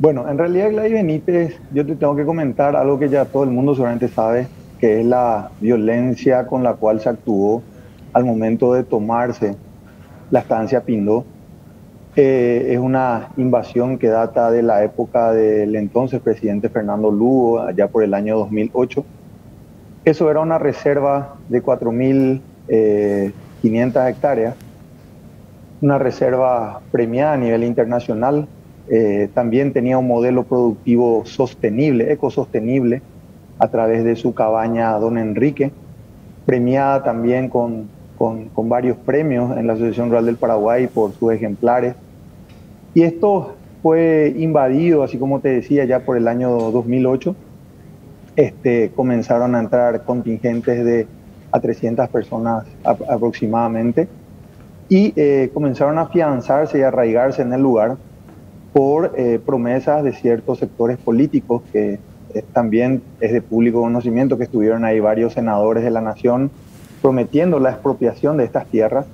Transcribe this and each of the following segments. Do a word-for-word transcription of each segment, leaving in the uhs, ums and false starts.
Bueno, en realidad, Gladys Benítez, yo te tengo que comentar algo que ya todo el mundo seguramente sabe, que es la violencia con la cual se actuó al momento de tomarse la estancia Pindó. Eh, es una invasión que data de la época del entonces presidente Fernando Lugo, allá por el año dos mil ocho. Eso era una reserva de cuatro mil quinientas hectáreas, una reserva premiada a nivel internacional. Eh, también tenía un modelo productivo sostenible, ecosostenible, a través de su cabaña Don Enrique, premiada también con, con, con varios premios en la Asociación Rural del Paraguay por sus ejemplares. Y esto fue invadido, así como te decía, ya por el año dos mil ocho. Este, comenzaron a entrar contingentes de a trescientas personas a, aproximadamente, y eh, comenzaron a afianzarse y arraigarse en el lugar por eh, promesas de ciertos sectores políticos que eh, también es de público conocimiento, que estuvieron ahí varios senadores de la nación prometiendo la expropiación de estas tierras.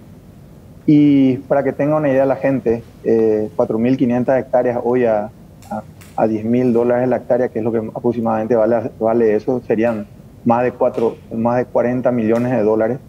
Y para que tenga una idea la gente, eh, cuatro mil quinientas hectáreas hoy a, a, a diez mil dólares la hectárea, que es lo que aproximadamente vale, vale eso, serían más de, cuatro, más de cuarenta millones de dólares,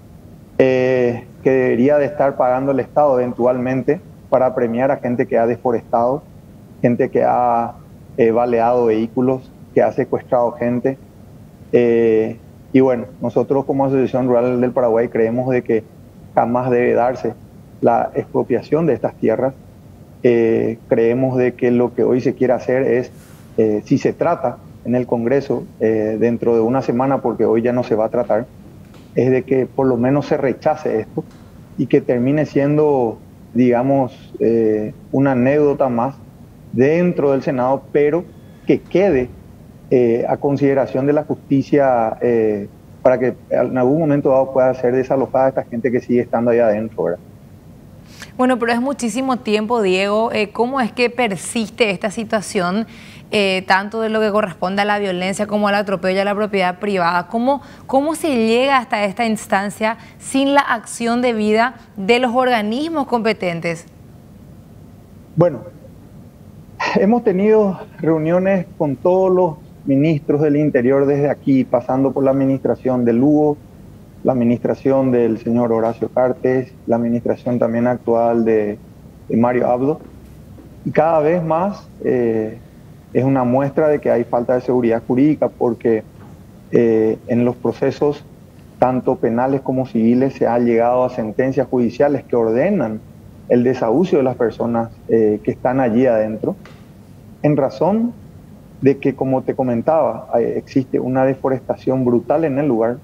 eh, que debería de estar pagando el Estado eventualmente para premiar a gente que ha deforestado, gente que ha eh, baleado vehículos, que ha secuestrado gente. Eh, y bueno, nosotros como Asociación Rural del Paraguay creemos de que jamás debe darse la expropiación de estas tierras. Eh, creemos de que lo que hoy se quiere hacer es, eh, si se trata en el Congreso eh, dentro de una semana, porque hoy ya no se va a tratar, es de que por lo menos se rechace esto y que termine siendo, digamos, eh, una anécdota más dentro del Senado, pero que quede eh, a consideración de la justicia, eh, para que en algún momento dado pueda ser desalojada esta gente que sigue estando ahí adentro, ¿verdad? Bueno, pero es muchísimo tiempo, Diego. Eh, ¿Cómo es que persiste esta situación, eh, tanto de lo que corresponde a la violencia como al atropello a la propiedad privada? ¿Cómo, cómo se llega hasta esta instancia sin la acción debida de los organismos competentes? Bueno, hemos tenido reuniones con todos los ministros del Interior desde aquí, pasando por la administración de Lugo, la administración del señor Horacio Cartes, la administración también actual de, de Mario Abdo, y cada vez más eh, es una muestra de que hay falta de seguridad jurídica, porque eh, en los procesos tanto penales como civiles se ha llegado a sentencias judiciales que ordenan el desahucio de las personas eh, que están allí adentro, en razón de que, como te comentaba, existe una deforestación brutal en el lugar,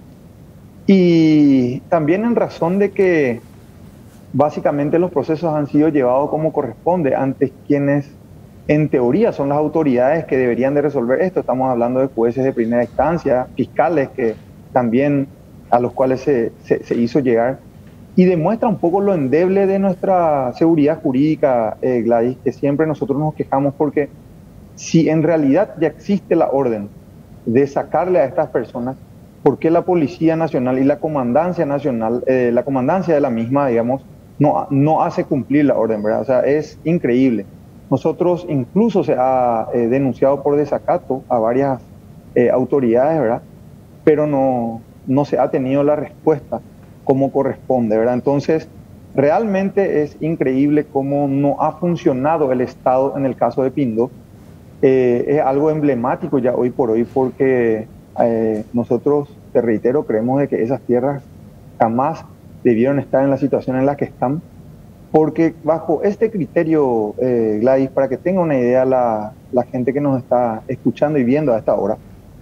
y también en razón de que básicamente los procesos han sido llevados como corresponde ante quienes en teoría son las autoridades que deberían de resolver esto. Estamos hablando de jueces de primera instancia, fiscales que también a los cuales se, se, se hizo llegar, y demuestra un poco lo endeble de nuestra seguridad jurídica, eh, Gladys, que siempre nosotros nos quejamos porque si en realidad ya existe la orden de sacarle a estas personas, ¿por qué la Policía Nacional y la Comandancia Nacional, eh, la comandancia de la misma, digamos, no, no hace cumplir la orden, ¿verdad? O sea, es increíble. Nosotros incluso se ha eh, denunciado por desacato a varias eh, autoridades, ¿verdad? Pero no, no se ha tenido la respuesta como corresponde, ¿verdad? Entonces, realmente es increíble cómo no ha funcionado el Estado en el caso de Pindó. Eh, es algo emblemático ya hoy por hoy, porque eh, nosotros, te reitero, creemos de que esas tierras jamás debieron estar en la situación en la que están, porque bajo este criterio, eh, Gladys, para que tenga una idea la, la gente que nos está escuchando y viendo a esta hora,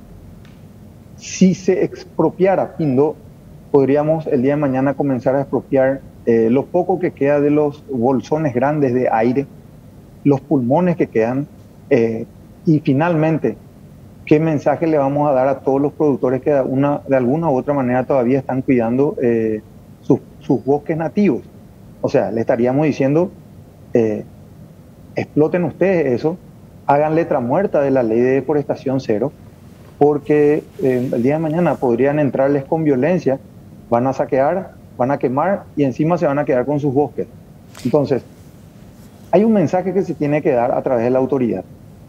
si se expropiara Pindó, podríamos el día de mañana comenzar a expropiar eh, lo poco que queda de los bolsones grandes de aire, los pulmones que quedan, eh, y finalmente, ¿qué mensaje le vamos a dar a todos los productores que de, una, de alguna u otra manera todavía están cuidando eh, sus, sus bosques nativos? O sea, le estaríamos diciendo, eh, exploten ustedes eso, hagan letra muerta de la ley de deforestación cero, porque eh, el día de mañana podrían entrarles con violencia, van a saquear, van a quemar y encima se van a quedar con sus bosques. Entonces, hay un mensaje que se tiene que dar a través de la autoridad.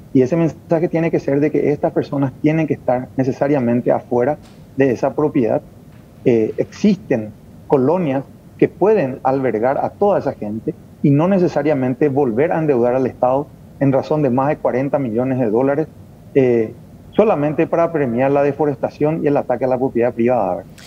Y ese mensaje tiene que ser de que estas personas tienen que estar necesariamente afuera de esa propiedad. Eh, existen colonias que pueden albergar a toda esa gente y no necesariamente volver a endeudar al Estado en razón de más de cuarenta millones de dólares, eh, solamente para premiar la deforestación y el ataque a la propiedad privada.